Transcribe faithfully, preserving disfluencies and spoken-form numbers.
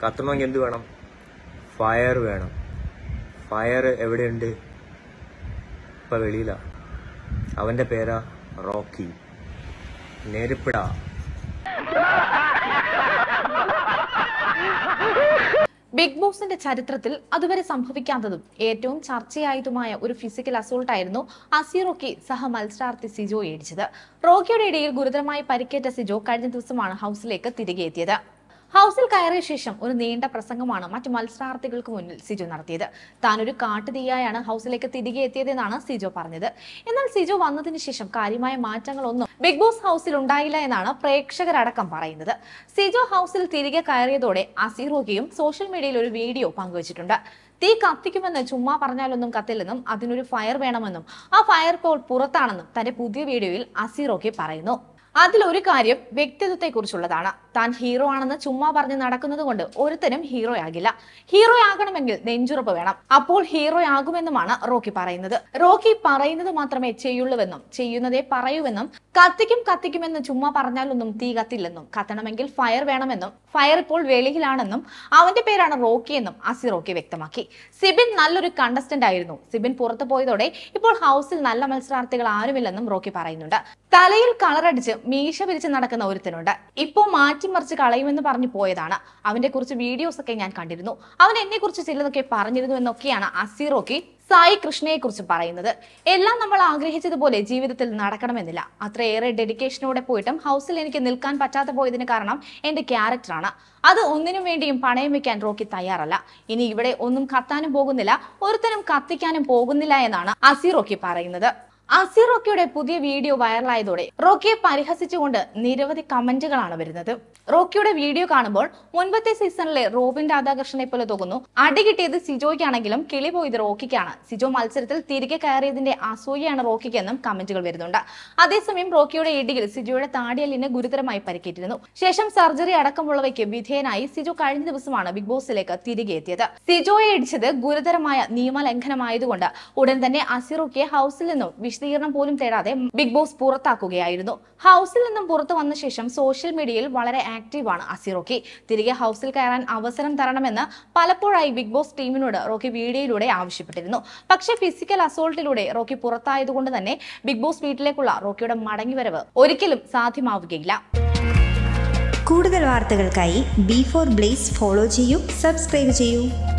കത്തണമെങ്കിൽ എന്ത് വേണം? ഫയർ വേണം. ഫയർ എവിടെയുണ്ട്? ഇപ്പൊ വെളിയില. അവന്റെ പേരാ റോക്കി. നെരുപ്പിടാ. ബിഗ് ബോസിന്റെ ചരിത്രത്തിൽ അതുവരെ സംഭവിക്കാത്തതും ഏറ്റവും ചർച്ചയായതുമായ ഒരു ഫിസിക്കൽ അസോൾട്ട് ആയിരുന്നു അസി റോക്കി സഹ മത്സരാർത്ഥി സിജോ ഏടിച്ചത്. റോക്കിയുടെ ഇടയിൽ ഗുരുതരമായി പരിക്കേറ്റ സിജോ കഴിഞ്ഞ ദിവസമാണ് ഹൗസിലേക്ക് തിരികെ എത്തിയത്. ഹൗസിൽ കയറിയ ശേഷം ഒരു നീണ്ട പ്രസംഗമാണ് മറ്റു മത്സരാർത്ഥികൾക്ക് മുന്നിൽ സിജോ നടത്തിയത്. താനൊരു കാട്ടുതീയായാണ് ഹൗസിലേക്ക് തിരികെ എത്തിയതെന്നാണ് സിജോ പറഞ്ഞത്. എന്നാൽ സിജോ വന്നതിന് ശേഷം കാര്യമായ മാറ്റങ്ങളൊന്നും ബിഗ് ബോസ് ഹൗസിൽ ഉണ്ടായില്ല എന്നാണ് പ്രേക്ഷകരടക്കം പറയുന്നത്. സിജോ ഹൗസിൽ തിരികെ കയറിയതോടെ അസി റോക്കിയും സോഷ്യൽ മീഡിയയിൽ ഒരു വീഡിയോ പങ്കുവച്ചിട്ടുണ്ട്. തീ കത്തിക്കുമെന്ന് ചുമ്മാ പറഞ്ഞാലൊന്നും കത്തില്ലെന്നും അതിനൊരു ഫയർ വേണമെന്നും ആ ഫയർ ഇപ്പോൾ പുറത്താണെന്നും തന്റെ പുതിയ വീഡിയോയിൽ അസി റോക്കി പറയുന്നു. അതിലൊരു കാര്യം വ്യക്തിത്വത്തെ കുറിച്ചുള്ളതാണ്. താൻ ഹീറോ ആണെന്ന് ചുമ്മാ പറഞ്ഞ് നടക്കുന്നത് കൊണ്ട് ഒരുത്തരും ഹീറോ ആകില്ല. ഹീറോ ആകണമെങ്കിൽ നെഞ്ചുറപ്പ് വേണം. അപ്പോൾ ഹീറോ ആകുമെന്നുമാണ് റോക്കി പറയുന്നത്. റോക്കി പറയുന്നത് മാത്രമേ ചെയ്യുള്ളൂവെന്നും ചെയ്യുന്നതേ പറയൂവെന്നും കത്തിക്കും കത്തിക്കുമെന്ന് ചുമ്മാ പറഞ്ഞാലൊന്നും തീ കത്തില്ലെന്നും കത്തണമെങ്കിൽ ഫയർ വേണമെന്നും ഫയർ ഇപ്പോൾ വെളിയിലാണെന്നും അവന്റെ പേരാണ് റോക്കി എന്നും അസി റോക്കി വ്യക്തമാക്കി. സിബിൻ നല്ലൊരു കണ്ടസ്റ്റന്റ് ആയിരുന്നു. സിബിൻ പുറത്തു പോയതോടെ ഇപ്പോൾ ഹൗസിൽ നല്ല മത്സരാർത്ഥികൾ ആരുമില്ലെന്നും റോക്കി പറയുന്നുണ്ട്. തലയിൽ കളറടിച്ച് മീശ പിരിച്ച് നടക്കുന്ന ഒരുത്തനുണ്ട്. ഇപ്പോ മാറ്റിമറിച്ച് കളയുമെന്ന് പറഞ്ഞു പോയതാണ്. അവന്റെ കുറിച്ച് വീഡിയോസ് ഒക്കെ ഞാൻ കണ്ടിരുന്നു. അവൻ എന്നെ കുറിച്ച് ചിലതൊക്കെ പറഞ്ഞിരുന്നു എന്നൊക്കെയാണ് അസി റോക്കി സായി കൃഷ്ണയെ കുറിച്ച് പറയുന്നത്. എല്ലാം നമ്മൾ ആഗ്രഹിച്ചതുപോലെ ജീവിതത്തിൽ നടക്കണമെന്നില്ല. അത്രയേറെ ഡെഡിക്കേഷനോടെ പോയിട്ടും ഹൗസിൽ എനിക്ക് നിൽക്കാൻ പറ്റാതെ പോയതിന് കാരണം എന്റെ ക്യാരക്ടറാണ്. അത് ഒന്നിനും വേണ്ടിയും പണയം വെക്കാൻ റോക്കി തയ്യാറല്ല. ഇനി ഇവിടെ ഒന്നും കത്താനും പോകുന്നില്ല, ഒരുത്തനും കത്തിക്കാനും പോകുന്നില്ല എന്നാണ് അസി റോക്കി പറയുന്നത്. അസി റോക്കിയുടെ പുതിയ വീഡിയോ വൈറലായതോടെ റോക്കിയെ പരിഹസിച്ചുകൊണ്ട് നിരവധി കമന്റുകളാണ് വരുന്നത്. റോക്കിയുടെ വീഡിയോ കാണുമ്പോൾ മുൻപത്തെ സീസണിലെ റോബിൻ രാധാകൃഷ്ണനെ പോലെ തോന്നുന്നു. അടി കിട്ടിയത് സിജോയ്ക്കാണെങ്കിലും കിളി പോയത് റോക്കിക്കാണ്. സിജോ മത്സരത്തിൽ തിരികെ കയറിയതിന്റെ അസൂയയാണ് റോക്കിക്കെന്നും കമന്റുകൾ വരുന്നുണ്ട്. അതേസമയം റോക്കിയുടെ ഇടിയിൽ സിജോയുടെ താടിയലിന് ഗുരുതരമായി പരിക്കേറ്റിരുന്നു. ശേഷം സർജറി അടക്കമുള്ളവയ്ക്ക് വിധേയനായി സിജോ കഴിഞ്ഞ ദിവസമാണ് ബിഗ് ബോസിലേക്ക് തിരികെ എത്തിയത്. സിജോയെ ഇടിച്ചത് ഗുരുതരമായ നിയമലംഘനമായതുകൊണ്ട് ഉടൻ തന്നെ അസി റോക്കിയെ ഹൗസിൽ നിന്നും വിശദീകരണം പോലും തേടാതെ ബിഗ് ബോസ് പുറത്താക്കുകയായിരുന്നു. ഹൗസിൽ നിന്നും പുറത്തു വന്ന ശേഷം സോഷ്യൽ മീഡിയയിൽ വളരെ ആക്റ്റീവാണ് അസി റോക്കി. തിരികെ ഹൗസിൽ കയറാൻ അവസരം തരണമെന്ന് പലപ്പോഴായി ബിഗ് ബോസ് ടീമിനോട് റോക്കി വീഡിയോയിലൂടെ ആവശ്യപ്പെട്ടിരുന്നു. പക്ഷേ ഫിസിക്കൽ അസോൾട്ടിലൂടെ റോക്കി പുറത്തായതുകൊണ്ട് തന്നെ ബിഗ് ബോസ് വീട്ടിലേക്കുള്ള റോക്കിയുടെ മടങ്ങിവരവ് ഒരിക്കലും സാധ്യമാവുകയില്ല. കൂടുതൽ വാർത്തകൾക്കായി ബി ഫോർ ബ്ലേസ് ഫോളോ ചെയ്യൂ, സബ്സ്ക്രൈബ് ചെയ്യൂ.